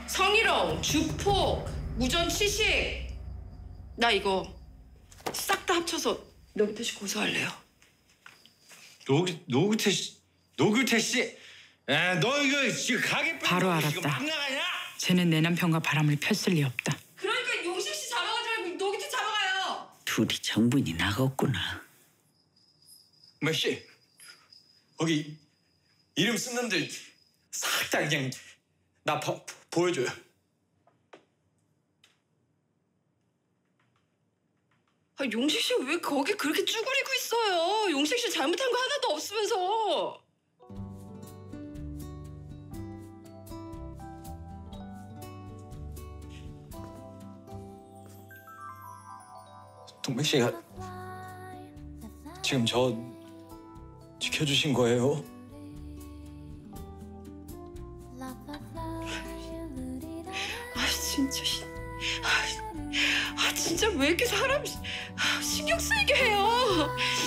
성희롱, 주폭, 무전취식. 나 이거 싹 다 합쳐서 노규태 씨 고소할래요. 노규태 씨. 야, 너 이거 지금 가게 바로 알았다. 쟤는 내 남편과 바람을 폈을 리 없다. 그러니까 용식 씨 잡아가지 말고 노규태 잡아가요. 둘이 정분이 나갔구나. 마씨, 거기 이름 쓴 놈들 싹 다 그냥 나 보여줘요. 아, 용식 씨 왜 거기 그렇게 쭈그리고 있어요? 용식 씨 잘못한 거 하나도 없으면서. 동백 씨가 지금 저 지켜주신 거예요? 아 진짜 진짜 왜 이렇게 사람 신경 쓰이게 해요?